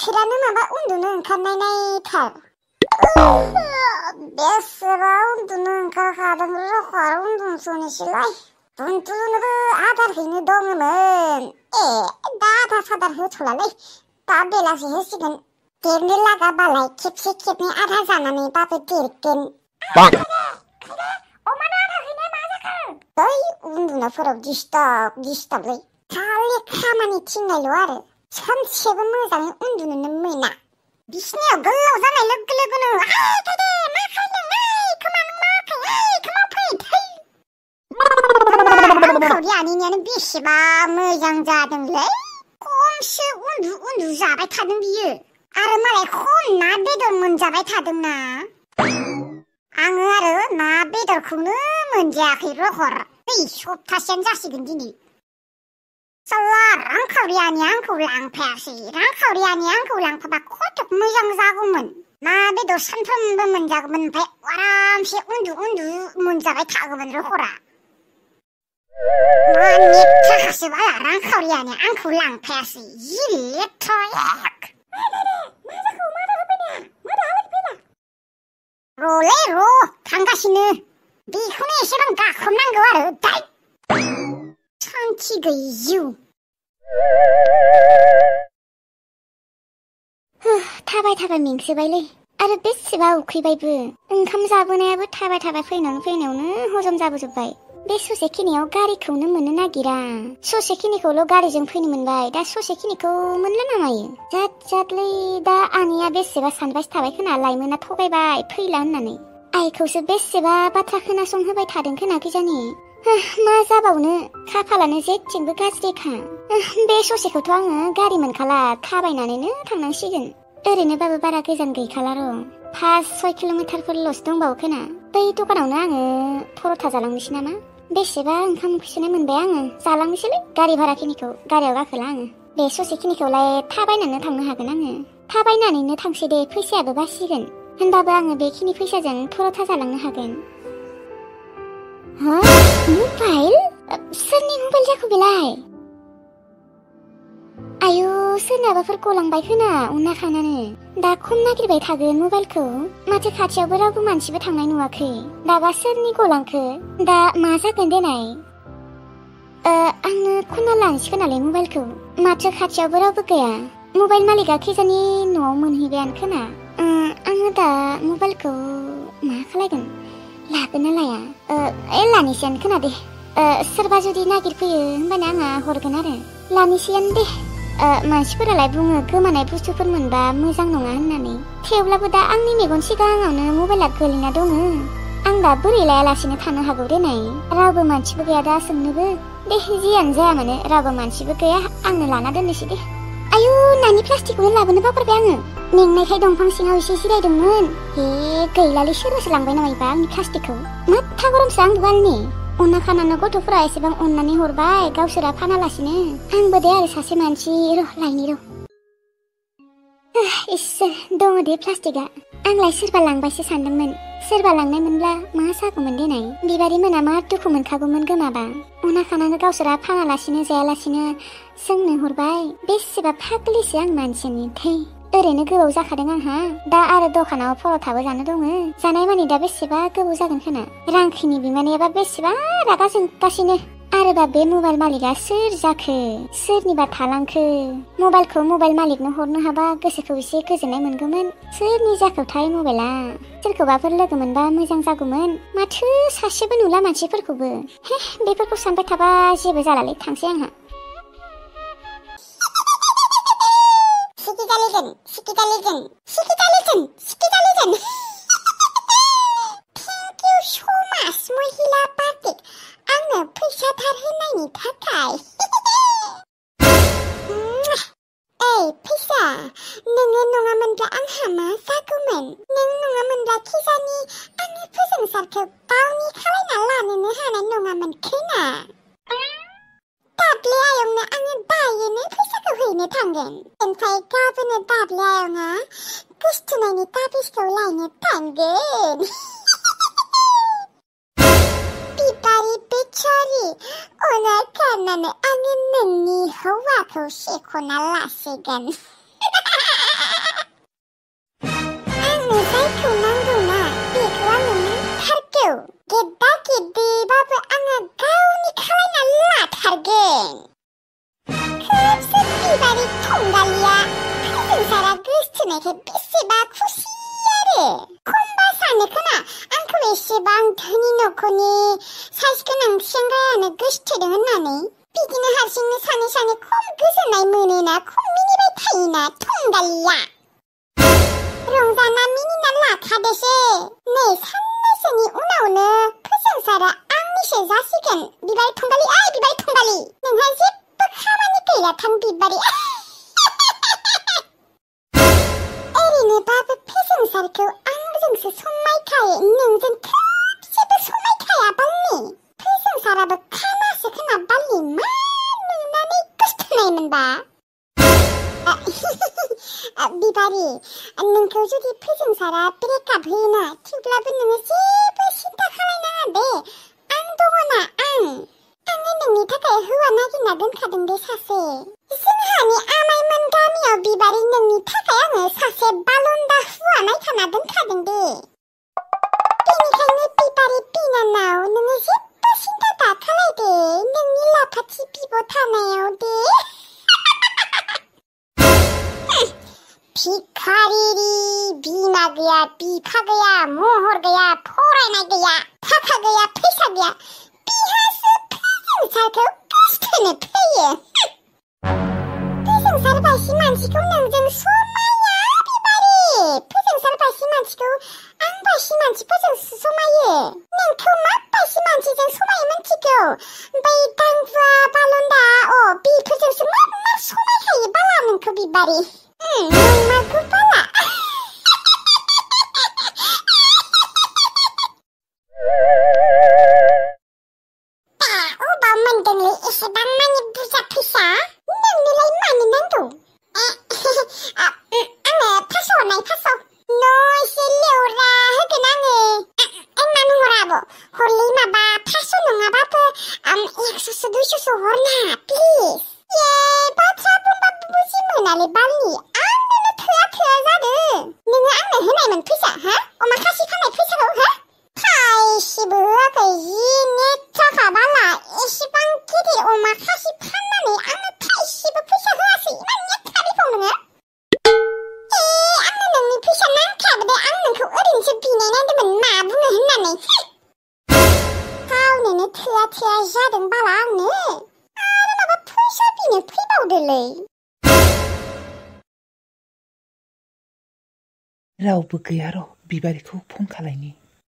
बोथोरानो माबा उन्दुनो ओंखारनायथार। बेसेबा उन्दुनो ओंखारखादों र' उन्दुनोसैलाय। उन्दुनोबो आदार हैनो दङमोन। दा आदार सादार होथ'लालै, दा बेलासि होसिगोन। देरनो लागाबालाय खेबसे खेबनै आदार जानानैबाबो देरगोन। अमानो आदार हैनाया मा जाखो? बै उन्दुनायफोराव दिस्टार्बलै। खालि खामानि थिननायल' आरो सानसेबो मोजाङै उन्दुनोनो मोना। बिसिनायाव गोलाव जानाय लोगो लोगोनो दे मा खालामदों खोमा नों माखै फै रांखावरियानियानो बेसेबा मोजां जादोंलै। खमसे उन्दु जाबाय थादों बियो, आरो मालाय खम ना बेदर मोनजाबाय थादोंना। आङो आरो ना बेदरखौनो मोनजायाखै रहर। नै सप्तासेयानो जासिगोन दिनै। साला रांखावरियानि आंखौ लांफायासै। रांखावरियानि आंखौ लांफाबा खथ'ब मोजां जागौमोन। ना बेदर सानफ्रोमबो मोनजागौमोन, ओमफ्राय आरामसे उन्दु मोनजाबाय थागौमोन रहरा। मानि थाखासो बाला रांखावरियानि आंखौ लांफायासै। जि लेथ्रायाक। र'लै थांगासिनो। बेखौनो एसेबां गाख्रबनांगौ आरो दाय। सान्थि गैयि जिउ। थाबाय मेंसोबायलै, आरो बेसेबा उखैबायबो। ओंखाम जाबोनायाबो थाबाय फैनायावनो हजम जाबोजोब्बाय। बे ससेखिनियाव गारिखौनो मोननो नागिरा। ससेखिनिखौल' गारिजों फैनो मोनबाय, दा ससेखिनिखौ मोनला नामायो। जादलै, दा आनैया बेसेबा सानबाय थाबाय खोना लाइमोना थगायबाय फैला होननानै। आइखौसो बेसेबा बाथ्रा खोनासंहोबाय थादों खोना खिजानि। मा जाबावनो, खाफालानो जेथिंबो गाज्रिखा। बे ससेखौथ' आङो गारि मोनखाला, थाबायनानैनो थांनांसिगोन। ओरैनोबाबो बारा गोजान गैखाला र', 5-6 किल'मिटारफोरल'सो दंबावो खोना। बै दखानावनो आङो पर'था जालांनोसै नामा। बेसेबा ओंखाम उखैसोनाय मोनबाय आङो, जालांनोसैलै गारि भाराखिनिखौ। गारियाव गाखोला आङो। बे ससेखिनिखौलाय थाबायनानै थांनो हागोन आङो। थाबायनानैनो थांसै दे, फैसायाबो बासिगोन। होनबाबो आङो बेखिनि फैसाजों पर'था जालांनो हागोन। मबाइल? सोरनि मबाइल जाखो बेलाय? आयु, सोरनाबाफोर गलांबाय खोना उनाखानानो। दा खम नागिरबाय थागोन मबाइलखौ। माथो खाथियावबो रावबो मानसिबो थांनाय नुवाखै। दाबा सोरनि गलांखो? दा मा जागोन देनाय? आंनो खनना लानोसै खोनालै मबाइलखौ। माथो खाथियावबो रावबो गैया। मबाइल मालिकआ खिजानि न'आव मोनहैबायानो खोना। आङो दा मबाइलखौ मा खालायगोन? लागोन ना लाया? लानोसैयानो खोना दे। सोरबा जुदि नागिरफैयो होमबानो आंहा हरगोन आरो। लानोसैयानो दे। मानसिफोरालाय बुङो गोमानाय बुस्थुफोर मोनबा मोजां नङा होननानै। थेवब्लाबो दा आंनि मेगन सिगाङावनो मबाइला गोलैना दङ। आं दा बोरै लायालासिनो थानो हागौ देनाय? रावबो मानसिबो गैया दा सोंनोबो। दे जियानो जाया मानो, रावबो मानसिबो गैया, आंनो लाना दोननोसै दे। आयु, नानि प्लास्टिकखौनो लाबोनो बावगारबाय आङो। मेंनायखाय दंफां सिङाव एसे जिरायदोंमोन। गैलालै, सोरबासो लांबाय नामायबा आंनि प्लास्टिकखौ। माथ्था गरमसो आं दुगालनि। अनना खानानो गथ'फोरा एसेबां अननानै हरबाय, गावसोरा फानालासिनो। आंबो दे आरो सासे मानसि लायनि र'। इसोर, दङ दे प्लास्टिकआ। आंलाय सोरबा लांबायसो सानदोंमोन। सोरबा लांनायमोनब्ला मा जागौमोन देनाय? बिबारि मोना मा दुखु मोनखागौमोन गोमाबा। अना खानानो गावसोरा फानालासिनो जायालासिनो जोंनो हरबाय। बेसेबा फाग्लिसो आं मानसिनि थै। ओरैनो गोबाव जाखादों आंहा। दा आरो दखानाव पर'थाबो जानो दङ। जानाय मानि दा बेसेबा गोबाव जागोन खोना। रांखिनि बिमानैयाबा बेसेबा रागा जोंगासिनो। आरोबा बे मबाइल मालिकआ सोर जाखो? सोरनिबा थालांखो? मबाइलखौ मबाइल मालिकनो हरनो हाबा गोसोखौ एसे गोजोननाय मोनगौमोन। सोरनि जाखोथाय मबाइला? सोरखौबाफोर लोगो मोनबा मोजां जागौमोन। माथो सासेबो नुला मानसिफोरखौबो। बेफोरखौ सानबाय थाबा जेबो जालालै, थांसै आंहा। Thank you so much, महिला पार्टिक। आंनो फैसा धार होनायनि थाखाय। फैसा, नोङो नङामोनब्ला आंहा मा जागौमोन? नों नङामोनब्ला खिजानि आंनि फोजोंसारखौ गावनि खालायना लानोनो हानाय नङामोन खोना। दाब्ले आयंनो आङो दायोनो फैसाखौ हैनो थांगोन। ओमफ्राय गाबोनो दाब्ले आयंआ गोसथोनायनि ताबिजखौ लायनो थांगोन। बिबारि बेचारि, अना खारनानै आङो नोंनि हौवाखौ सेख'ना लासिगोन। गेद्दा गेद्दैबाबो आङो गावनि खालायना लाथारगोन। खोबसो बिबारि थंगालिया फोजोंसारा गोसथोनायखाय बेसेबा खुसि आरो। खमबा सानो खोना आंखौ एसेबां धोनि नखरनि साइज गोनां सेंग्रायानो गोसथोदों होननानै। बिदिनो हारसिंनो सानै सानै खम गोजोननाय मोनोना खम मिनिबाय थायोना थंगालिया। रंजाना मिनिना लाखादोसो। नै साननैसोनि उनावनो फोजोंसारा आंनिसो जासिगोन। बिबारि थंगालि बिबारि थंगालि नोंहा जेबो खामानि गैलाथां बिबारि। ओरैनोबाबो फोजोंसारखौ आंजोंसो समायखायो नोंजों थोबसेबो समायखाया बालनि। फोजोंसाराबो खानासो खोना बालनि मा नुनानै गोसथोनाय मोनबा। बिबारि नोंखौ जुदि फोजोंसारा ब्रेकआप होयोना थेवब्लाबो नोङो जेबो सिन्था खालायनाङा दे। आं दङना आङो नोंनि थाखाय हौवा नागिरना दोनखादों दे सासे। जोंहानि आमाइमोन गामियाव बिबारि नोंनि थाखाय आङो सासे बालन्दा हौवा नायखाना दोनखादों दे। बेनिखायनो बिबारि बिनानाव नोङो जेबो सिन्था दा खालायदे नोंनि लाफाथि बिब' थानायाव दे। भिखारिरि बिमा गैया बिफा गैया महर गैया फरायनाय गैया थाखा गैया फैसा गैया बिहासो फोजोंसारखौ गोसथोनो फैयो। फोजोंसार बायसि मानसिखौ नोंजों समाया बिबारि। फोजोंसार बायसि मानसिखौ आं बायसि मानसिफोरजोंसो समायो। नोंखौ मा बायसि मानसिजों समायो मिथिगौ? बै दांगुवा बालन्दा बेफोरजोंसो मा समायखायो बाला नोंखौ बिबारि। नंमारगौ बाला। अबाव मोनदोंलै एसेबां मानि बुरजा फैसा? नोंनोलाय मानो नांगौ? आङो फास हरनाय फास न' एसे लेवरा होगोन आङो। मानो हरा आब' हरलै माबा 500 नङाबाबो 100सो 200सो हरना प्लिज। बाथ्रा बुंबाबो बुजि मोनालै बालनि आंनोनो थोआ जादों। नोङो आंनो होनायमोन फैसा हा अमा खासि फाननाय फैसाखौ हा? थाइसेबो होआखै जि नेथ्राखा बाला। एसेबां गिदिर अमा खासि फाननानै आंनो थाइसेबो फैसा होआसै। इमान नेथ्रा बिफाव नोङो। आंनो नोंनि फैसा नांखायाबो दे। आं नोंखौ ओरैनोसो बिनाय नायदोंमोन मा बुङो होननानै। गावनोनो थोआ जादों बाला आंनो आरो माबा फैसा बिनो फैबावदोलै। रावबो गैया र' बिबारिखौ फन खालायनि।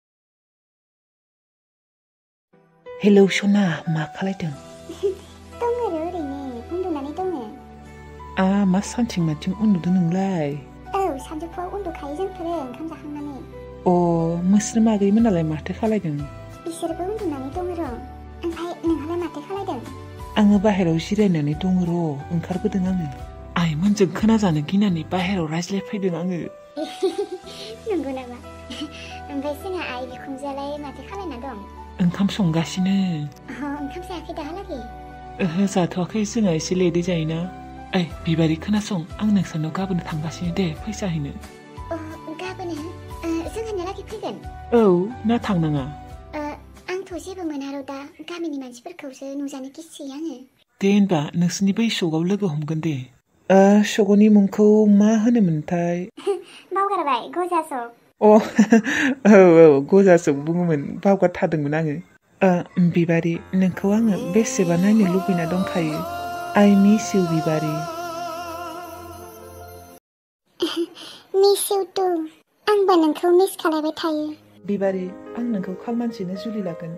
हेलौ सना मा खालायदों? दङ ओरैनो उन्दुनानै दङ। मा सानथिं माथिं उन्दुदों नोंलाय? सानजौफुआव उन्दुखायो जोंफोरो ओंखाम जाखांनानै। मोस्रोम आगैमोनालाय माथो खालायदों? बिसोरबो उन्दुनानै दङ र'। ओमफ्राय नोंहालाय माथो खालायदों? आङो बाहेरायाव जिरायनानै दङ र'। ओंखारबोदों आङो। आइमोनजों खोनाजानो गिनानै बाहेरायाव रायज्लायफैदों आङो। नंगौ नामा? ओमफ्राय जोंहा आइ बिखुनजोआलाय माथो खालायना दं? ओंखाम संगासिनो। ओंखाम जायाखै दाहालागै? जाथ'वाखै जोंहा एसे लेटै जायोना। बिबारि खोनासं आं नोंसोरनाव गाबोन थांगासिनो दे फैसा हैनो। गाबोन जोंहानियालागै फैगोन? ना थांनाङा? आंथ' जेबो मोना र' दा गामिनि मानसिफोरखौसो नुजानो गिसोयो आङो। दे होनबा नोंसोरनि बै सकआव लोगो हमगोन दे। सकनि मुंखौ मा होनोमोनथाय? बावगारबाय गजा सक। गजा सक बुङोमोन बावगारथारदोंमोन आङो। बिबारि नोंखौ आङो बेसेबा नायनो लुबैना दंखायो। आइ मिस इउ बिबारि। Miss you too. आंबो नोंखौ मिस खालायबाय थायो। बिबारि आं नोंखौ खालमानसिनो जुलि लागोन।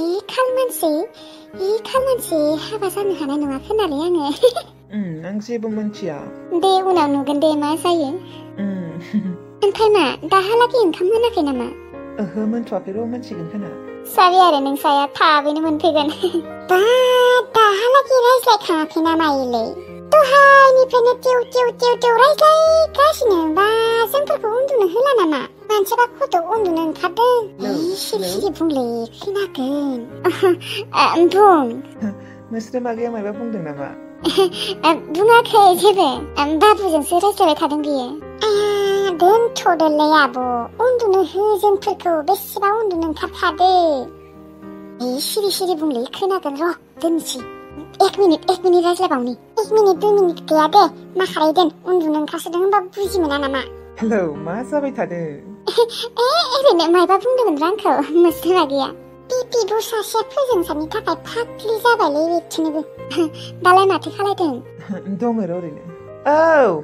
खालमानसि हाबा जानो हानाय नङा खोनालै आङो। आं जेबो मोनथिया। दे उनाव नुगोन दे मा जायो। ओमफ्राय मा दाहालागै ओंखाम मोनाखै नामा? मोनथ'वाखै र' मोनसिगोन खोना। सारि आरो नोंसाया थाबैनो मोनफैगोन। दाहालागै रायज्लायखाङाखै नामा इलै? दहायनिफ्रायनो टिउ रायज्लायगासिनो बा जोंफोरखौ उन्दुनो होला नामा? मानसिबा खथ' उन्दुनो ओंखारदों। सिरि बुंलै खोनागोन। बुं। मोस्रोम आगैया माबा बुंदों नामा? बुङाखै जेबो। बाबुजोंसो रायज्लायबाय थादों बियो। दोनथ'दोलै आब' उन्दुनो हो जोंफोरखौ बेसेबा उन्दुनो ओंखारखादो सिरि सिरि बुंलै खोनागोन र' दोनसै 1 मिनिट रायज्लायबावनि 1 मिनिट 2 मिनिट गैया दे माखाराय दोन उन्दुनो ओंखारसोदों होनबा बुजि मोना नामा हेलौ मा जाबाय थादों ओरैनो मायबा बुंदोंमोन आंखौ मोस्रोमा गैया बिबु सासेया फोजोंसारनि थाखाय फाग्लि जाबायलै बेथिनोबो दालाय माथो खालायदों दङ र' ओरैनो औ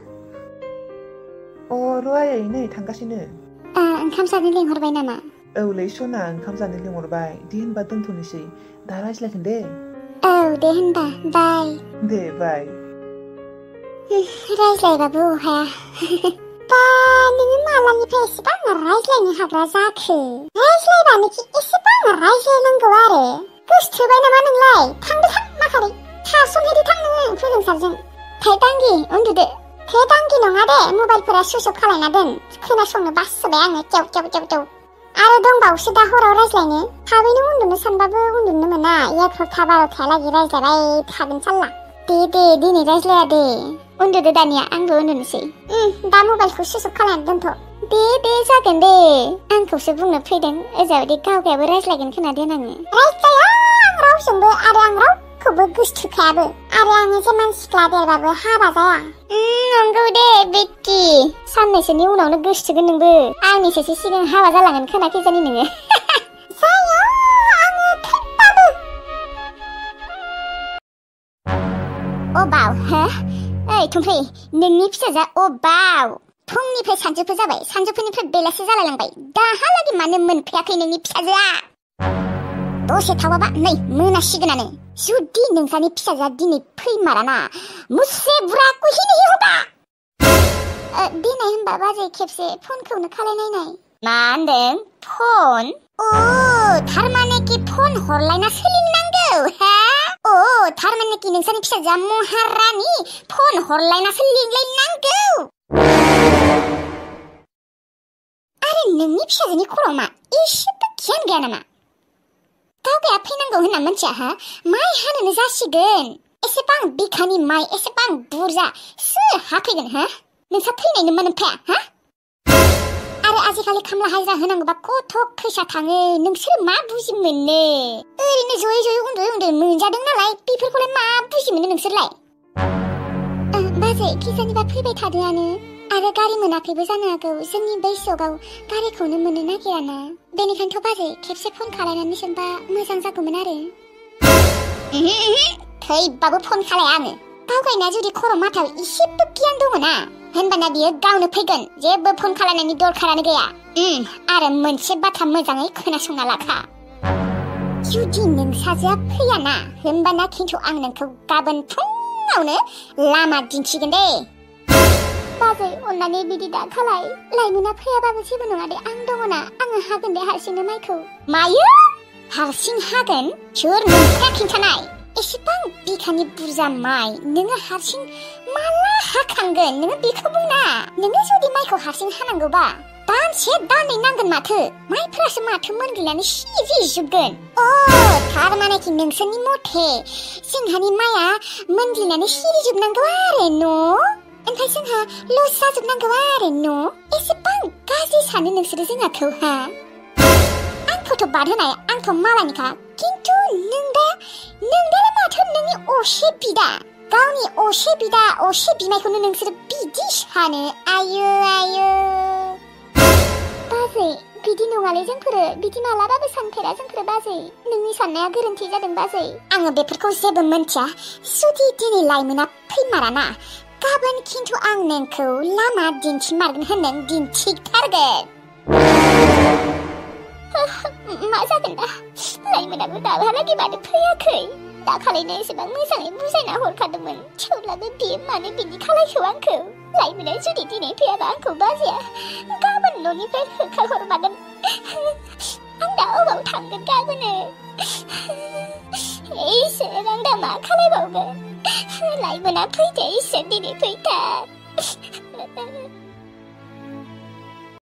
र' आयै नै थांगासिनो ओंखाम जानो लिंहरबाय नामा औलै सना ओंखाम जानो लिंहरबाय दे होनबा दोनथ'नोसै दा रायज्लायगोन दे औ दे होनबा बाय दे बाय रायज्लायबाबो हाया बा नोङो मालानिफ्राय एसेबां रायज्लायनो हाग्रा जाखो रायज्लायबानोखि एसेबां रायज्लायनांगौ आरो गोसथोबाय नामा नोंलाय थांदो थां माखारै थासनहैदो थां नोङो फोजोंसारजों थायदांगि उन्दुदो थायदांगि नङा दे मबाइलफोरा सुइस अफ खालायना दोन खोनासंनो बासोबाय आङो केव केव केव केव आरो दंबावोसो दा हराव रायज्लायनो थाबैनो उन्दुनो सानबाबो उन्दुनो मोना 11ता 12ताहालागै रायज्लायबाय थागोन साल्ला दे दिनै रायज्लाया दे उन्दुदो दानिया आंबो उन्दुनोसै दा मबाइलखौ सुइस अफ खालायना दोनथ' दे जागोन दे आंखौसो बुंनो फैदों ओजाबायदि गावगायाबो रायज्लायगोन खोनादों आङो रायज्लाया आं रावजोंबो आरो आं रावखौबो गोसथोखायाबो आरो आङो जेमान सिख्ला देरबाबो हाबा जाया नंगौ दे बेटि साननैसोनि उनावनो गोसथोगोन नोंबो आंनिसोसो सिगां हाबा जालांगोन खोनाखैजानि नोङो जाया आङो थैबाबो अबाव हो ओइ थुमफ्रि नोंनि फिसाजोआ अबाव फुंनिफ्राय सानजौफु जाबाय सानजौफुनिफ्राय बेलासि जालायलांबाय दाहालागै मानो मोनफैयाखै नोंनि फिसाजोआ दसे थावाबा नै मोनासिगोनानो जुदि नोंसानि फिसाजोआ दिनै फैमाराना मुसे बुराखौ हिनि होबा दिनै होनबा बाजै खेबसे फनखौनो खालायनायनाय मा होनदों फन थारमाने कि फन हरलायना सोलिनांगौ हा थारमाने कि नोंसानि फिसाजोआ महारानि फन हरलायनासो लिंलायनांगौ आरो नोंनि फिसाजोनि खर'आव मा एसेबो गियान गैया नामा गावगाया फैनांगौ होनना मोनथिया हा माइ हानोनो जासिगोन एसेबां बिखानि माइ एसेबां बुरजा सोर हाफैगोन हा नोंसा फैनायनो मोनफाया हा आरो आजिखालि खामला हाजिरा होनांगौबा कथ' फैसा थाङो नोंसोर मा बुजि मोनो ओरैनो जयै उन्दुयै मोनजादों नालाय बेफोरखौलाय मा बुजि मोनो नोंसोरलाय बाजै खिजानिबा फैबाय थादोंआनो आरो गारि मोनाखैबो जानो हागौ जोंनि बैसोआव गारिखौनो मोननो नागिराना बेनिखायनोथ' बाजै खेबसे फन खालायनानै सोंबा मोजां जागौमोन आरो थैबाबो फन खालाया आङो गावगायना जुदि खर' माथायाव एसेबो गियान दङना होनबाना बियो गावनो फैगोन जेबो फन खालायनायनि दरखारानो गैया आरो मोनसे बाथ्रा मोजाङै खोनासंना लाखा जुदि नोंसाजोआ फैयाना होनबाना खिन्थु आं नोंखौ गाबोन फुङावनो लामा दिन्थिगोन दे बाजै अन्नानै बिदि दा खालाय लाइमोना फैयाबाबो जेबो नङा दे आं दङना आङो हागोन दे हारसिंनो माइखौ मायो हारसिं हागोन सोर नोंखौ खिन्थानाय एसेबां बिखानि बुरजा माइ नोङो हारसिं माला हाखांगोन नोङो बेखौ बुंना नोङो जुदि माइखौ हारसिं हानांगौबा दानसे दाननै नांगोन माथो माइफोरासो माथो मोनग्लिनानै सिरिजोबगोन थारमाने कि नोंसोरनि मथे जोंहानि माइया मोनग्लिनानै सिरिजोबनांगौ आरो न' ओमफ्राय जोंहा लस जाजोबनांगौ आरो न' एसेबां गाज्रि सानो नोंसोरो जोंहाखौ हा आंखौथ' बाद होनाय आंथ' मालानिखा खिन्थु नोंदालाय माथो नोंनि असे बिदा गावनि असे बिदा असे बिमायखौनो नोंसोरो बिदि सानो आयो बाजै बिदि नङालै जोंफोरो बिदि मालाबाबो सानफेरा जोंफोरो बाजै नोंनि साननाया गोरोन्थि जादों बाजै आङो बेफोरखौ जेबो मोनथिया जुदि दिनै लाइमोना फैमाराना गाबोन खिन्थु आं नोंखौ लामा दिन्थिमारगोन होननानै दिन्थिथारगोन मा जागोन दा लाइमोनाबो दाहालागै मानो फैयाखै दाखालिनो एसेबां मोजाङै बुजायना हरखादोंमोन थेवब्लाबो बियो मानो बिदि खालायखो आंखौ लाइमोना जुदि दिनै फैयाबा आंखौ बाजैया गाबोन न'निफ्राय होखारहरमागोन आं दा अबाव थांगोन गाबोनो इसोर आं दा मा खालायबावगोन लाइमोना फैदो इसोर दिनै फैथार